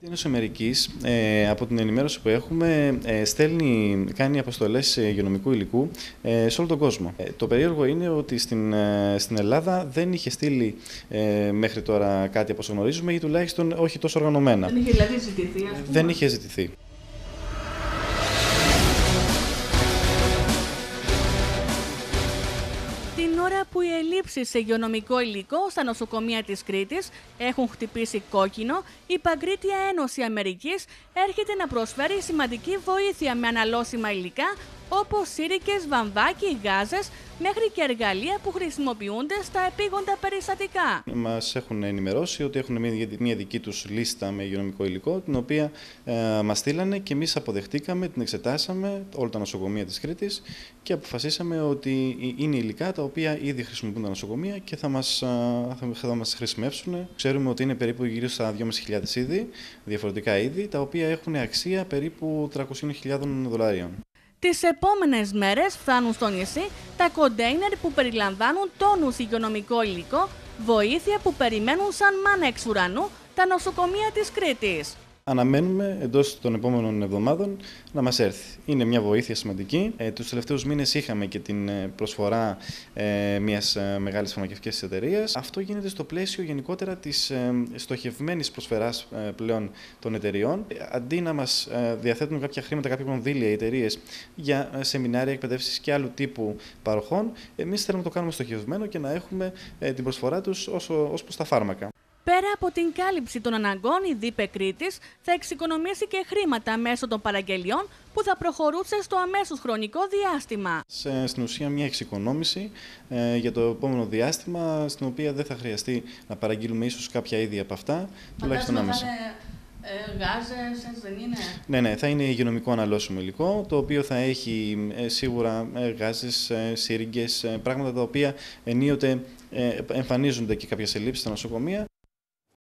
Ένωση Αμερικής, από την ενημέρωση που έχουμε, κάνει αποστολές υγειονομικού υλικού σε όλο τον κόσμο. Το περίεργο είναι ότι στην Ελλάδα δεν είχε στείλει μέχρι τώρα κάτι από όσο γνωρίζουμε, ή τουλάχιστον όχι τόσο οργανωμένα. Δεν είχε δηλαδή ζητηθεί, ας πούμε. Δεν είχε ζητηθεί. Την ώρα που οι ελλείψεις σε υγειονομικό υλικό στα νοσοκομεία της Κρήτης έχουν χτυπήσει κόκκινο, η Παγκρίτια Ένωση Αμερικής έρχεται να προσφέρει σημαντική βοήθεια με αναλώσιμα υλικά όπως σύρικες, βαμβάκι, γάζες, μέχρι και εργαλεία που χρησιμοποιούνται στα επίγοντα περιστατικά. Μας έχουν ενημερώσει ότι έχουν μια δική τους λίστα με υγειονομικό υλικό, την οποία μας στείλανε και εμείς αποδεχτήκαμε, την εξετάσαμε, όλα τα νοσοκομεία της Κρήτης, και αποφασίσαμε ότι είναι υλικά τα οποία ήδη χρησιμοποιούν τα νοσοκομεία και θα μας χρησιμεύσουν. Ξέρουμε ότι είναι περίπου γύρω στα 2.500 είδη, διαφορετικά είδη, τα οποία έχουν αξία περίπου $300.000. Τις επόμενες μέρες φτάνουν στο νησί τα κοντέινερ που περιλαμβάνουν τόνους υγειονομικό υλικό, βοήθεια που περιμένουν σαν μάνα εξ ουρανού τα νοσοκομεία της Κρήτης. Αναμένουμε εντός των επόμενων εβδομάδων να μας έρθει. Είναι μια βοήθεια σημαντική. Τους τελευταίους μήνες είχαμε και την προσφορά μιας μεγάλης φαρμακευτικής εταιρείας. Αυτό γίνεται στο πλαίσιο γενικότερα της στοχευμένης προσφοράς πλέον των εταιρεών. Αντί να μας διαθέτουν κάποια χρήματα, κάποια κονδύλια οι εταιρείες για σεμινάρια, εκπαιδεύσεις και άλλου τύπου παροχών, εμείς θέλουμε να το κάνουμε στοχευμένο και να έχουμε την προσφορά τους ως προς τα φάρμακα. Πέρα από την κάλυψη των αναγκών, η ΔΥΠΕ Κρήτης θα εξοικονομήσει και χρήματα μέσω των παραγγελιών που θα προχωρούσε στο αμέσως χρονικό διάστημα. Στην ουσία μια εξοικονόμηση για το επόμενο διάστημα, στην οποία δεν θα χρειαστεί να παραγγείλουμε ίσως κάποια είδη από αυτά, τουλάχιστον άμεσα. Γάζες, δεν είναι? Ναι, θα είναι υγειονομικό αναλώσιμο υλικό, το οποίο θα έχει σίγουρα γάζες, σύριγγες, πράγματα τα οποία ενίοτε εμφανίζονται και κάποιες ελλείψεις στα νοσοκομεία.